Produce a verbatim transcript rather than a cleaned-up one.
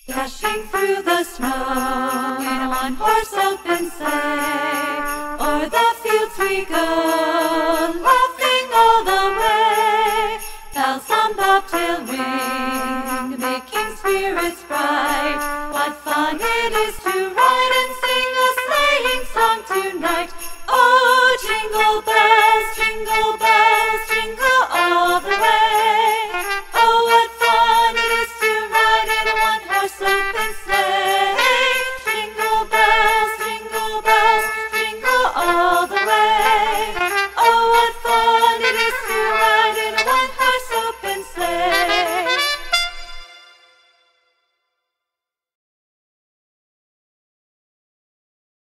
Dashing through the snow in one horse open sleigh, o'er the fields we go, laughing